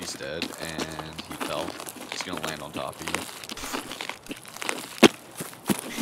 he's dead, and he fell. He's gonna land on top of you.